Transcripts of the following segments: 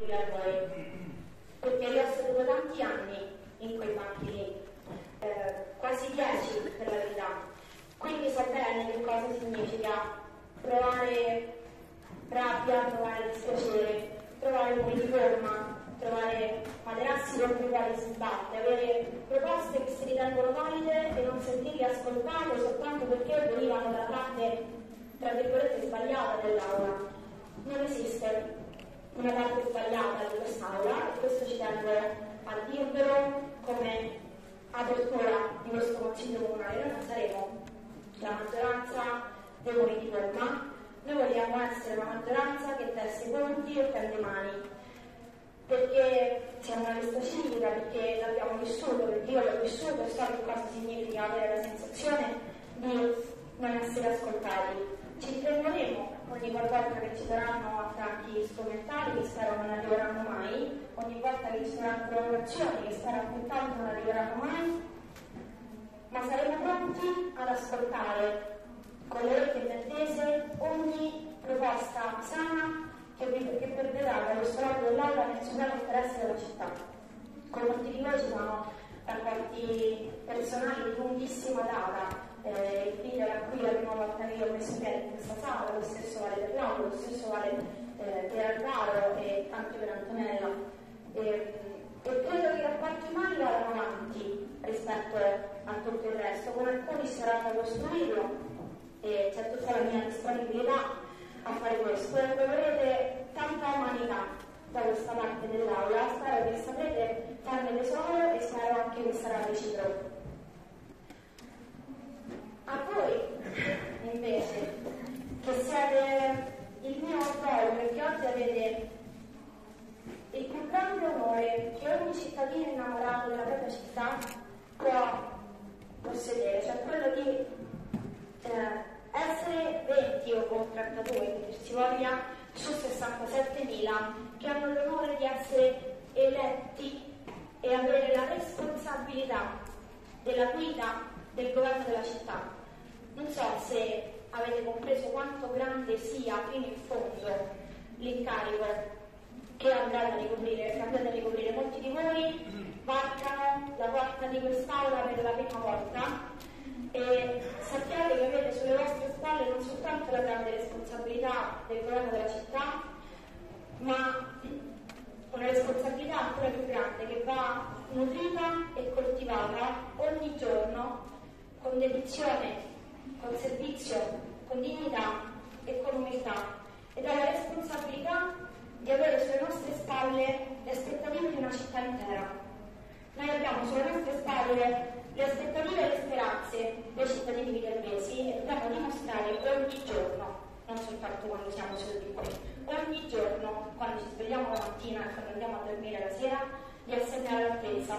a voi, perché io ho seduto tanti anni in quei banchi lì, quasi 10 per la verità, quindi so bene che cosa significa provare rabbia, provare dispiacere, provare un po' di forma, trovare materassi contro i quali si sbatte, avere proposte che si ritengono valide e non sentirle ascoltate soltanto perché venivano dalla parte, tra virgolette, sbagliata dell'aula. Non esiste una parte sbagliata di quest'aula e questo ci tengo a dirvelo come apertura di questo consiglio comunale. Noi non saremo la maggioranza dei voti di forma, noi vogliamo essere una maggioranza che tesse i conti e tende mani, perché siamo una lista civica, perché l'abbiamo vissuto, perché io l'ho vissuto e so che cosa significa avere la sensazione di non essere ascoltati. Ci riprenderemo ogni volta che ci saranno attacchi strumentali che spero non arriveranno mai, ogni volta che ci saranno provocazioni che spero altrettanto non arriveranno mai, ma saremo pronti ad ascoltare con le orecchie ben tese ogni proposta sana che perderà da questo lato dell'aula nel supremo interesse della città. Con molti di voi ci sono rapporti personali di lunghissima data, il video a cui la prima volta che io ho messo piede in questa sala, lo stesso vale per Lauro, lo stesso vale per Alvaro e anche per Antonella. E credo che i rapporti umani vadano avanti rispetto a tutto il resto, con alcuni sarà da costruirlo e c'è tutta la mia disponibilità a fare questo. E troverete tanta umanità da questa parte dell'aula, spero che saprete farne tesoro e spero anche che sarà reciproco. A voi invece, che siete il mio orgoglio, perché oggi avete il più grande onore che ogni cittadino innamorato della propria città può possedere, cioè quello di essere 20 o 32, che si voglia, su 67.000 che hanno l'onore di essere eletti e avere la responsabilità della guida del governo della città. Non so se avete compreso quanto grande sia fino in fondo l'incarico che andate a ricoprire. Molti di voi varcano la porta di quest'aula per la prima volta e sappiate che avete sulle vostre spalle non soltanto la grande responsabilità del governo della città, ma una responsabilità ancora più grande che va nutrita e coltivata ogni giorno con dedizione, con servizio, con dignità e con umiltà, ed è la responsabilità di avere sulle nostre spalle le aspettative di una città intera. Noi abbiamo sulle nostre spalle le aspettative e le speranze dei cittadini vitervesi e dobbiamo dimostrare ogni giorno, non soltanto quando siamo seduti qui, ogni giorno, quando ci svegliamo la mattina e quando andiamo a dormire la sera, di essere all'altezza.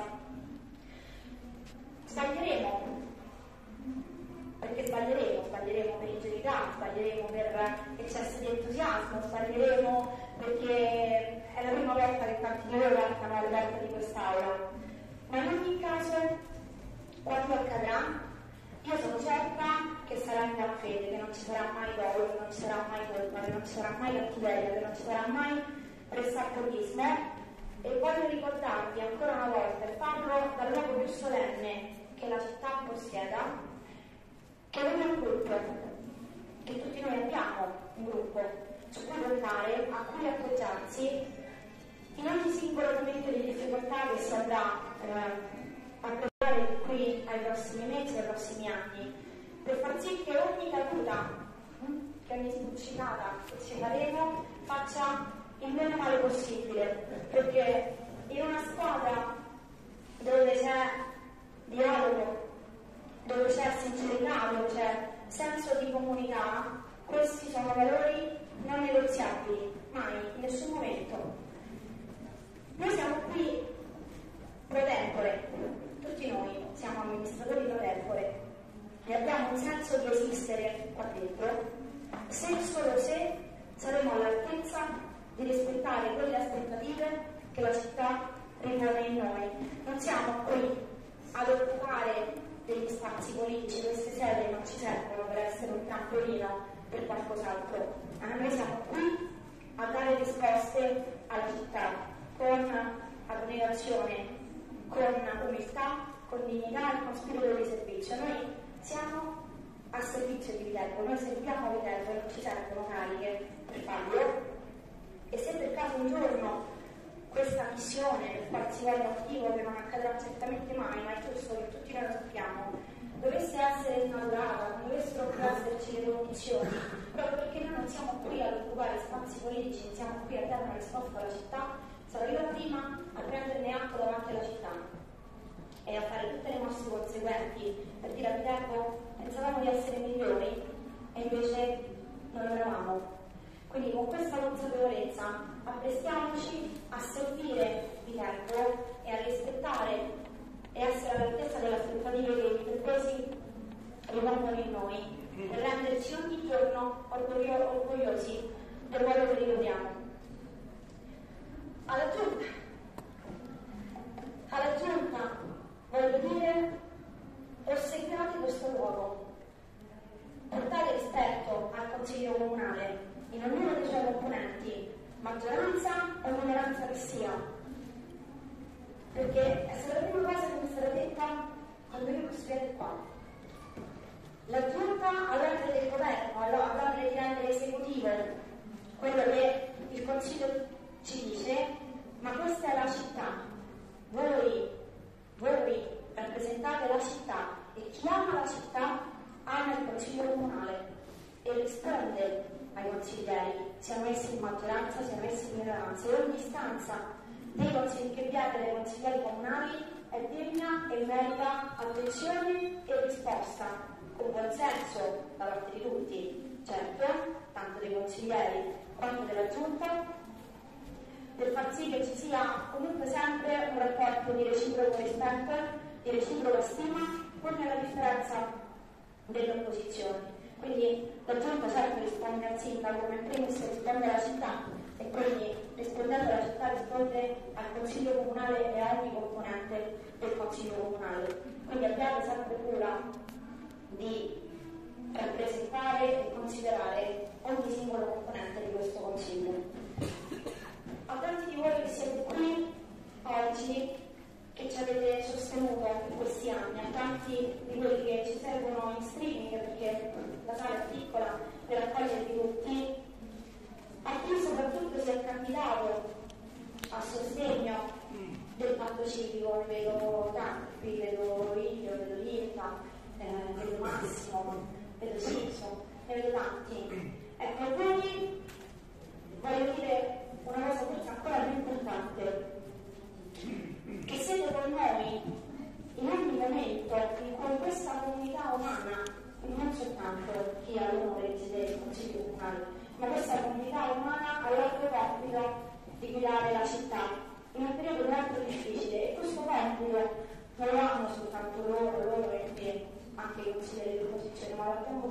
Sbaglieremo, perché sbaglieremo per ingenuità, sbaglieremo per eccesso di entusiasmo, sbaglieremo perché è la prima volta che tanti di voi varcano alle porte di quest'aula. Ma in ogni caso, quando accadrà, io sono certa che sarà in gran fede, che non ci sarà mai dolo, che non ci sarà mai colpa, che non ci sarà mai cattiveria, che non ci sarà mai pressappochismo. E voglio ricordarvi ancora una volta e farlo dal luogo più solenne che la città possieda, che avete un gruppo, che tutti noi abbiamo un gruppo su cui contare, a cui appoggiarsi in ogni singolo momento di difficoltà che si andrà a provare qui ai prossimi mesi, ai prossimi anni, per far sì che ogni caduta, che ogni sbuccicata che ci faremo faccia il meno male possibile, perché in una squadra dove c'è dialogo, dove c'è sincerità, dove c'è senso di comunità, questi sono valori non negoziabili, mai, in nessun momento. Noi siamo qui pro tempore, tutti noi siamo amministratori pro tempore e abbiamo un senso di esistere qua dentro se e solo se saremo all'altezza di rispettare quelle aspettative che la città ripone in noi. Non siamo qui ad occupare degli spazi politici, queste sedie non ci servono per essere un trampolino per qualcos'altro, ma noi siamo qui a dare risposte alla città. con abnegazione, con umiltà, con dignità e con spirito di servizio. Noi siamo a servizio di Viterbo, noi serviamo Viterbo e non ci servono cariche per farlo. E se per caso un giorno questa missione, per qualsiasi motivo che non accadrà certamente mai, ma è giusto che tutti noi lo sappiamo, dovesse essere snaturata, non dovessero più esserci le condizioni, proprio perché noi non siamo qui ad occupare spazi politici, non siamo qui a dare una risposta alla città, sarò io la prima a prenderne atto davanti alla città e a fare tutte le mosse conseguenti per dire a Viterbo pensavamo di essere migliori e invece non lo eravamo. Quindi con questa consapevolezza apprestiamoci a servire Viterbo e a rispettare e essere all'altezza delle aspettative che i viterbosi ripongono in noi, per renderci ogni giorno orgogliosi del ruolo che ricopriamo. Alla Giunta voglio dire: osservate questo luogo, portate rispetto al Consiglio Comunale in ognuno dei suoi componenti, maggioranza o minoranza che sia, perché è stata la prima cosa che mi è stata detta quando io costruite qua. La Giunta ha l'ordine del governo, ha l'ordine di rendere esecutivo quello che il Consiglio ci dice, ma questa è la città. Voi rappresentate la città e chi ama la città ama il Consiglio Comunale e risponde ai consiglieri, siano essi in maggioranza, siano essi in minoranza, e ogni istanza dei consigli che viene dai consiglieri comunali è degna e merita attenzione e risposta, con buon senso da parte di tutti, certo, tanto dei consiglieri quanto della Giunta, per far sì che ci sia comunque sempre un rapporto di reciproco rispetto, di reciproca stima, pur nella differenza delle opposizioni. Quindi la Giunta certo risponde al sindaco, ma in primis risponde alla città, e quindi rispondendo alla città risponde al Consiglio Comunale e a ogni componente del Consiglio Comunale. Quindi abbiate sempre cura di rappresentare e considerare ogni singolo componente di questo Consiglio. A tanti di voi che siete qui oggi, che ci avete sostenuto in questi anni, a tanti di quelli che ci seguono in streaming perché la sala è piccola per accogliervi tutti, a chi soprattutto si è candidato a sostegno del patto civico, ne vedo tanti, qui vedo Io, vedo Linda, vedo Massimo, vedo Silso, ne vedo tanti. Ecco, a voi voglio dire una cosa forse ancora più importante, che siete con noi in ogni momento in cui questa comunità umana, non soltanto chi ha l'onore di sedere il Consiglio Comunale, ma questa comunità umana ha l'altro compito di guidare la città in un periodo molto difficile, e questo compito non lo hanno soltanto loro e anche i consiglieri di opposizione, ma lo abbiamo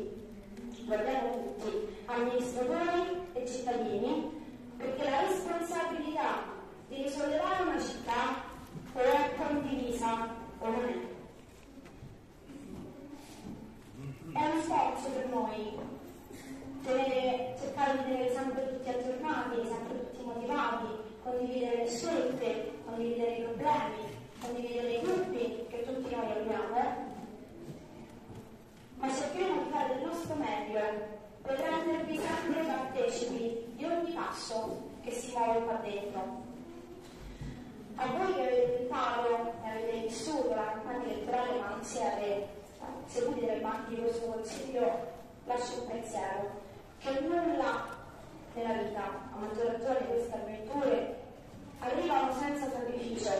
tutti, amministratori e cittadini, perché la responsabilità di risollevare una città o è condivisa o non è. È uno sforzo per noi cercare di tenere sempre tutti aggiornati, sempre tutti motivati, condividere le scelte, condividere i problemi, condividere i dubbi che tutti noi abbiamo, ma cercheremo di fare del nostro meglio per rendervi sempre partecipi di ogni passo che si muove qua dentro. A voi che avete tentato e avete vissuto la campagna elettorale ma non siete seduti dai banchi di questo Consiglio, lascio un pensiero: che nulla nella vita, a maggior ragione queste avventure, arrivano senza sacrificio.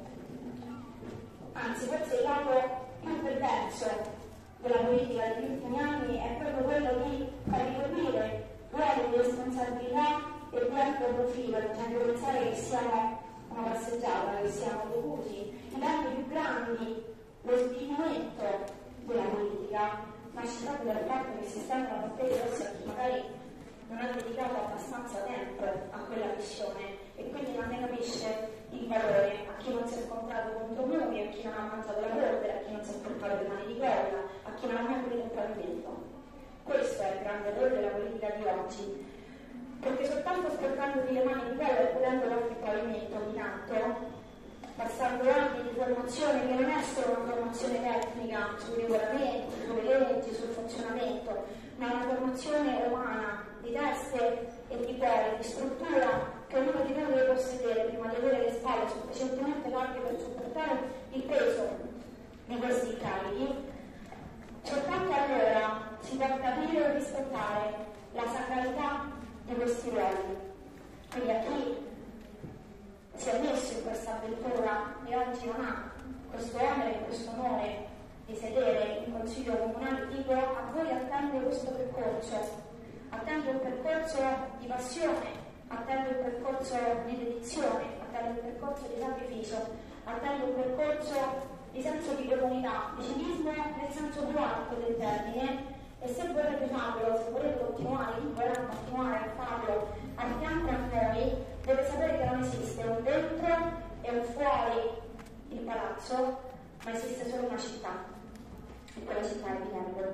Anzi, forse il lato più perverso della politica degli ultimi anni è proprio quello di far ricoprire ruoli di responsabilità e di alto profilo, facendo pensare che siamo una passeggiata, che siamo dovuti. I danni più grandi, lo svilimento della politica, nasce proprio dal fatto che si stanno battendo addosso a chi magari non ha dedicato abbastanza tempo a quella missione e quindi non ne capisce il valore, a chi non si è scontrato contro muri, a chi non ha mangiato la polvere, a chi non si è portato le mani di colla, a chi non ha mai pulito il pavimento. Questo è il grande errore della politica di oggi, perché soltanto sporcandovi le mani di colla e pulendo l'altro pavimento insegnato, passando anni di formazione che non è solo una formazione tecnica sui regolamenti, sulle leggi, sul funzionamento, ma una formazione umana di teste e di cuore, di struttura che ognuno di noi deve possedere prima di avere le spalle sufficientemente larghe per supportare il peso di questi incarichi. Soltanto allora si può capire e rispettare la sacralità di questi ruoli. Quindi a chi si è messo in questa avventura e oggi non ha questo onere e questo onore di sedere in consiglio comunale, dico a voi: attende questo percorso, attende un percorso di passione, attende un percorso di dedizione, attende un percorso di sacrificio, attende un percorso di senso di comunità, di civismo nel senso più alto del termine. E se volete farlo, se volete continuare, chi vorrà continuare a farlo a fianco a noi, deve sapere che non esiste un dentro e un fuori il palazzo, ma esiste solo una città, e quella città è Viterbo.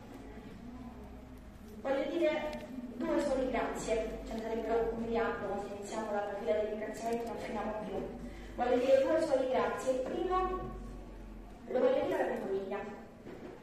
Voglio dire due sole grazie, ce ne sarebbero un miliardo, ma se iniziamo dalla fila dei ringraziamenti non finiamo più. Voglio dire due sole grazie. Il primo lo voglio dire alla mia famiglia.